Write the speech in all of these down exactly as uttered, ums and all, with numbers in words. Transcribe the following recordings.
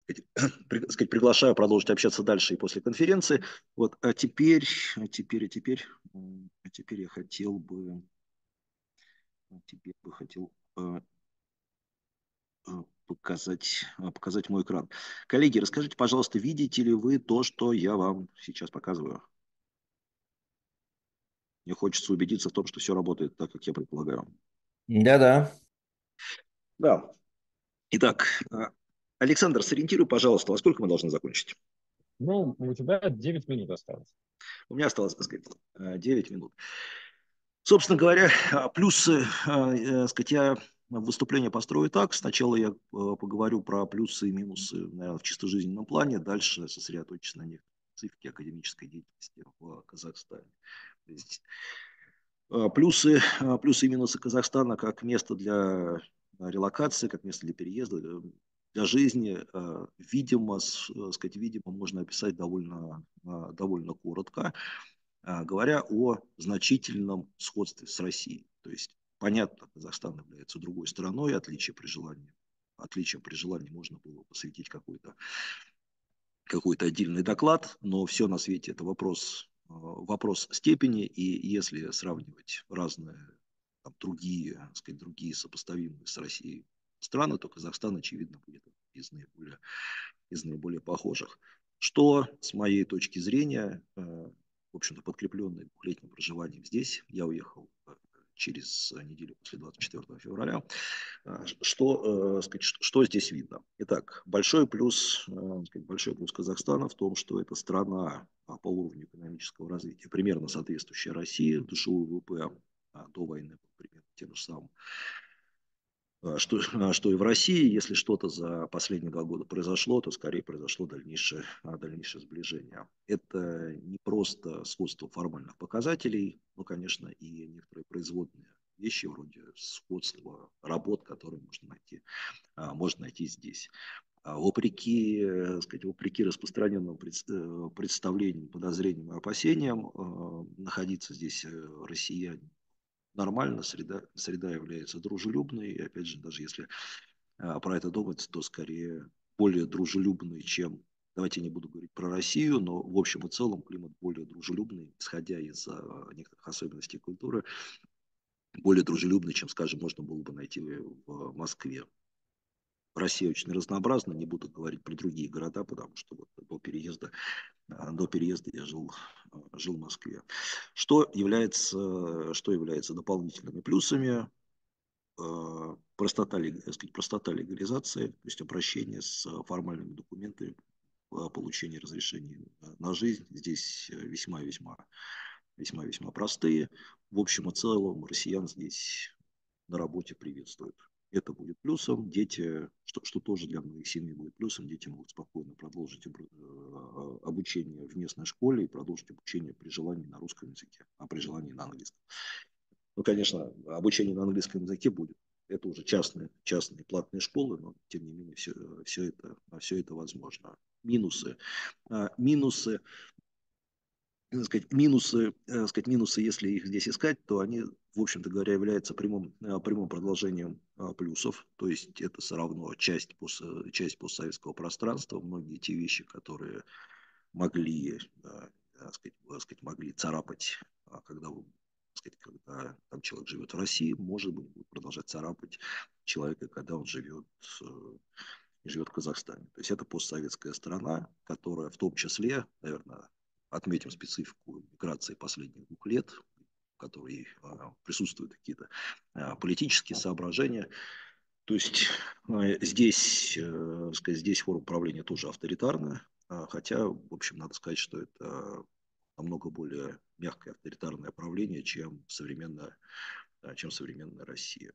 при- сказать, приглашаю продолжить общаться дальше и после конференции. Вот, а теперь, а теперь, а теперь, м, а теперь я хотел бы, а теперь бы хотел э, э, показать, э, показать мой экран. Коллеги, расскажите, пожалуйста, видите ли вы то, что я вам сейчас показываю? Мне хочется убедиться в том, что все работает так, как я предполагаю. Да-да. Да. Итак, э, Александр, сориентируй, пожалуйста, во сколько мы должны закончить? Ну, у тебя девять минут осталось. У меня осталось, так сказать, э, девять минут. Собственно говоря, а, плюсы, а, э, сказать, я выступление построю так. Сначала я э, поговорю про плюсы и минусы, наверное, в чисто жизненном плане, дальше сосредоточусь на некоторых специфике академической деятельности в Казахстане. То есть, а, плюсы, а, плюсы и минусы Казахстана как место для а, релокации, как место для переезда, э, для жизни, а, видимо, с- э, сказать, видимо, можно описать довольно, а, довольно коротко, а, говоря о значительном сходстве с Россией. То есть, понятно, Казахстан является другой страной, отличие при желании. Отличие при желании можно было посвятить какой-то какой-то отдельный доклад, но все на свете это вопрос, э, вопрос степени, и если сравнивать разные там, другие, так сказать, другие сопоставимые с Россией страны, то Казахстан, очевидно, будет из наиболее, из наиболее похожих. Что, с моей точки зрения, э, в общем-то, подкрепленный двухлетним проживанием здесь, я уехал э, через неделю после двадцать четвёртого февраля, а, Что, э, сказать, что, что здесь видно? Итак, большой плюс, э, сказать, большой плюс Казахстана в том, что это страна а, по уровню экономического развития, примерно соответствующая России, душевой ВВП а, до войны был примерно тем же самым, а, что, а, что и в России. Если что-то за последние два года произошло, то скорее произошло дальнейшее, а, дальнейшее сближение. Это не просто сходство формальных показателей, но, конечно, и некоторые производные вещи вроде сходства работ, которые можно найти, а, можно найти здесь. А Вопреки, э, сказать, вопреки распространенным пред- э, представлениям, подозрениям и опасениям, э, находиться здесь э, россияне нормально, среда, среда является дружелюбной, и опять же, даже если а, про это думать, то скорее более дружелюбный, чем, давайте не буду говорить про Россию, но в общем и целом климат более дружелюбный, исходя из а, некоторых особенностей культуры, более дружелюбный, чем, скажем, можно было бы найти в Москве. Россия очень разнообразна, не буду говорить про другие города, потому что вот до переезда, а, до переезда я жил, а, жил в Москве. Что является, что является дополнительными плюсами? э, простота, так сказать, простота легализации, то есть обращение с э, формальными документами о получении разрешения на жизнь здесь э, весьма-весьма весьма-весьма простые. В общем и целом россиян здесь на работе приветствуют. Это будет плюсом. Дети, что, что тоже для многих семей будет плюсом, дети могут спокойно продолжить обру- э, обучение в местной школе и продолжить обучение при желании на русском языке, а при желании на английском. Ну, конечно, обучение на английском языке будет. Это уже частные, частные платные школы, но тем не менее все, все, это, все это возможно. Минусы. А, минусы, так сказать, минусы, так сказать, минусы, если их здесь искать, то они, в общем-то говоря, являются прямым, а, прямым продолжением а, плюсов. То есть это все равно часть, пост, часть постсоветского пространства. Многие те вещи, которые могли, а, так сказать, так сказать, могли царапать, а, когда вы сказать, когда там человек живет в России, может быть, будет продолжать царапать человека, когда он живет, э, живет в Казахстане. То есть это постсоветская страна, которая в том числе, наверное, отметим специфику миграции последних двух лет, в которой а, присутствуют какие-то а, политические соображения. То есть э, здесь, э, сказать, здесь форма правления тоже авторитарная, а, хотя, в общем, надо сказать, что это намного более мягкое авторитарное правление, чем современная, а, чем современная Россия.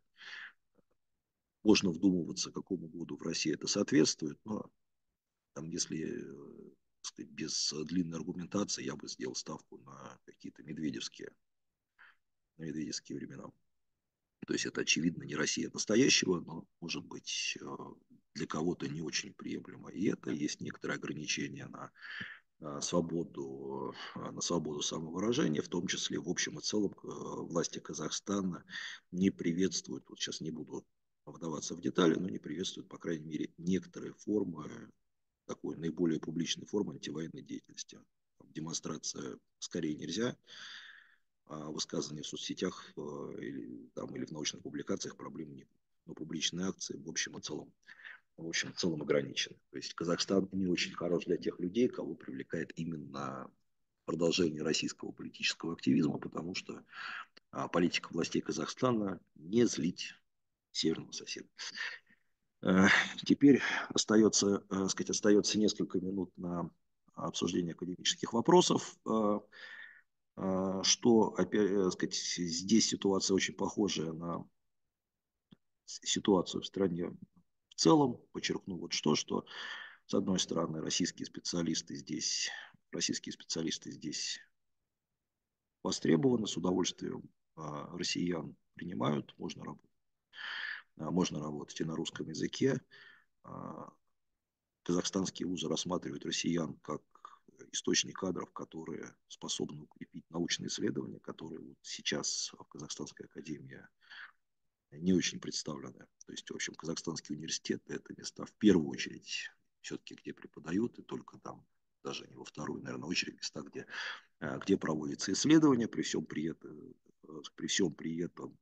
Можно вдумываться, какому году в России это соответствует, но там, если э, сказать, без длинной аргументации, я бы сделал ставку на какие-то медведевские, на медведевские времена. То есть это, очевидно, не Россия настоящего, но, может быть, э, для кого-то не очень приемлемо. И это есть некоторые ограничения на э, свободу, э, на свободу самовыражения, в том числе, в общем и целом, э, власти Казахстана не приветствуют, вот сейчас не буду вдаваться в детали, но не приветствуют, по крайней мере, некоторые формы такой наиболее публичной формы антивоенной деятельности. Демонстрация скорее нельзя, а высказывания в соцсетях э, или, там, или в научных публикациях проблем нет. Но публичные акции в общем и целом, в общем и целом ограничены. То есть Казахстан не очень хорош для тех людей, кого привлекает именно продолжение российского политического активизма, потому что а, политика властей Казахстана не злить северного соседа. А, теперь остается, а, сказать, остается несколько минут на обсуждение академических вопросов. А, а, что, опять сказать, здесь ситуация очень похожая на ситуацию в стране в целом. Подчеркну вот что, что с одной стороны российские специалисты здесь, российские специалисты здесь востребованы, с удовольствием а, россиян принимают, можно работать, а, можно работать и на русском языке. А, казахстанские вузы рассматривают россиян как источник кадров, которые способны укрепить научные исследования, которые вот сейчас в Казахстанской академии не очень представлены. То есть, в общем, казахстанские университеты – это места в первую очередь все-таки, где преподают, и только там, даже не во вторую, наверное, очередь, места, где, где проводятся исследования, при всем при этом, при всем при этом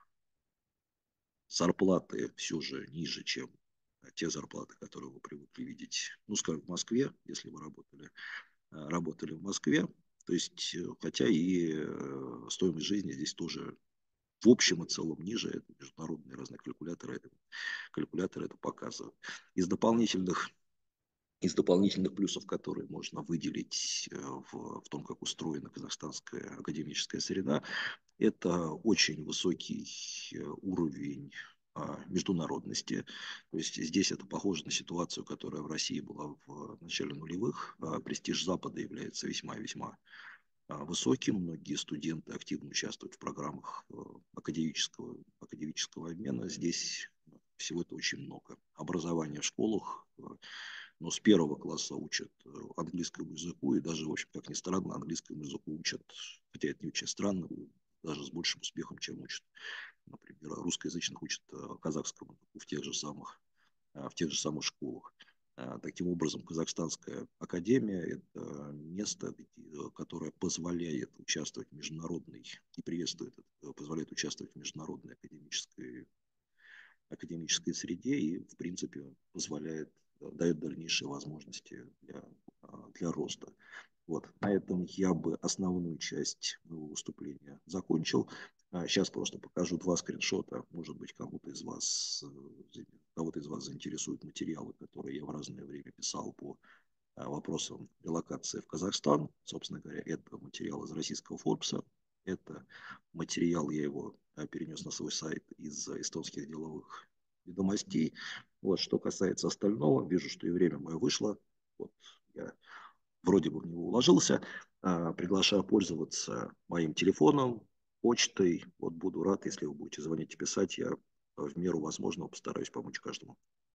зарплаты все же ниже, чем те зарплаты, которые вы привыкли видеть, ну, скажем, в Москве, если вы работали, работали в Москве. То есть, хотя и стоимость жизни здесь тоже в общем и целом ниже, это международные разные калькуляторы, это, калькуляторы это показывают. Из дополнительных, из дополнительных плюсов, которые можно выделить в, в том, как устроена казахстанская академическая среда, это очень высокий уровень а, международности. То есть здесь это похоже на ситуацию, которая в России была в начале нулевых. А, престиж Запада является весьма-весьма высоким. Многие студенты активно участвуют в программах академического, академического обмена. Здесь всего это очень много. Образование в школах, но с первого класса учат английскому языку, и даже, в общем, как ни странно, английскому языку учат, хотя это не очень странно, даже с большим успехом, чем учат, например, русскоязычных учат казахскому языку в тех же самых, в тех же самых школах. Таким образом, Казахстанская академия – это место, которое позволяет участвовать в международной и приветствует, позволяет участвовать в международной академической, академической среде и, в принципе, позволяет, дает дальнейшие возможности для, для роста. Вот. На этом я бы основную часть моего выступления закончил. Сейчас просто покажу два скриншота. Может быть, кому-то из вас, кого-то из вас заинтересуют материалы, которые я в разное время писал по вопросам релокации в Казахстан. Собственно говоря, это материал из российского Форбса. Это материал, я его перенес на свой сайт из эстонских деловых ведомостей. Вот. Что касается остального, вижу, что и время мое вышло. Вот. Я вроде бы в него уложился. Приглашаю пользоваться моим телефоном, почтой. Вот буду рад, если вы будете звонить и писать. Я в меру возможного постараюсь помочь каждому.